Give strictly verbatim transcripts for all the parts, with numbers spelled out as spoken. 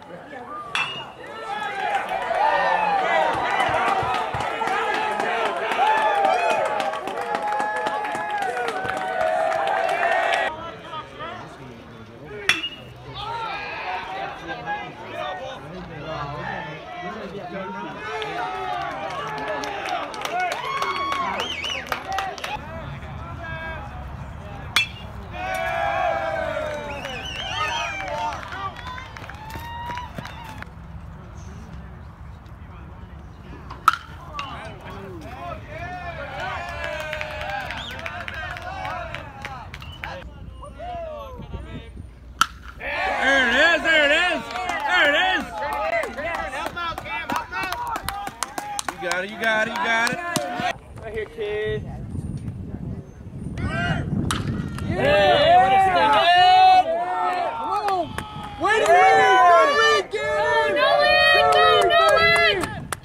You got it, you got it, you got it. Right here, kid. Yeah! Hey, what a sting! Come on! Way to win! Good win, kid! Nolan! Go, Nolan!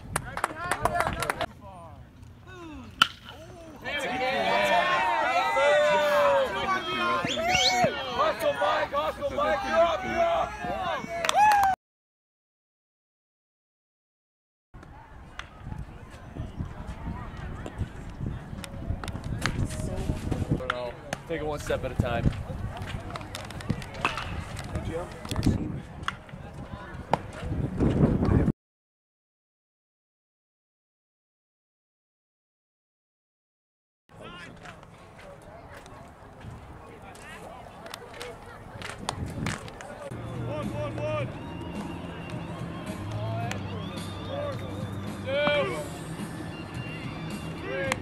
Hustle, Mike! Hustle, Mike! You're up, you're up! Take it one step at a time. One, one, one. Two. Three.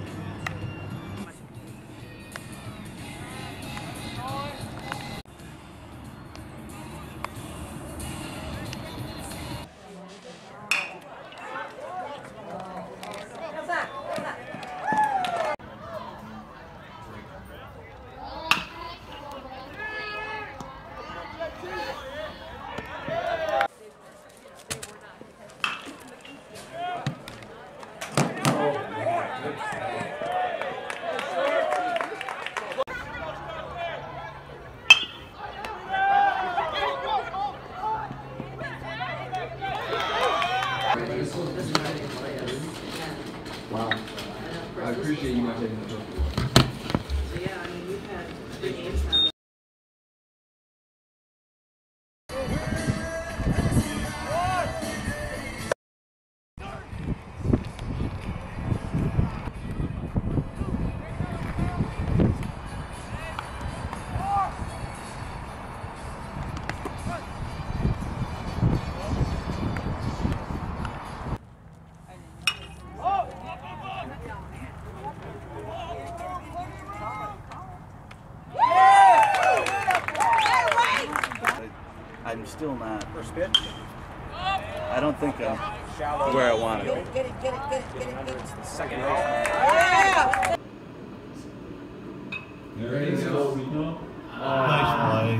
Wow. I appreciate you not taking the trophy. So yeah, I mean, we've had three games now. I'm still not. First pitch? I don't think I'm where I want to be. Get it, get it, get it, get it, get it. Second row. Yeah! There you go. Nice play.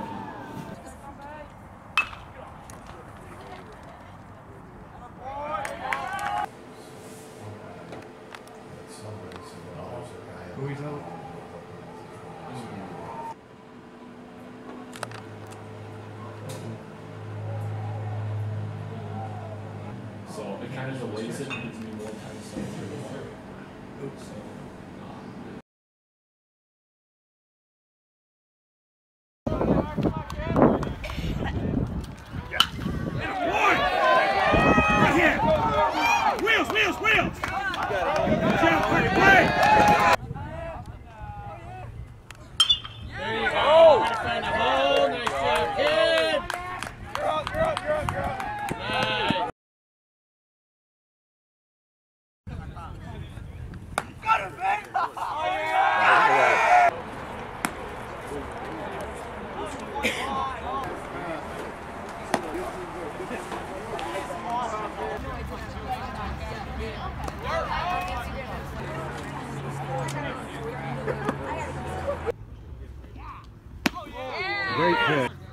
Who are you talking? So it kind of delays it and gives me more time to stay through. Oops. Wheels, wheels, wheels! There you go! Find a hole, nice job, kid! You're up, you're up, you're up, you're up! Nice! Got it, man! Oh, yeah! Great pitch.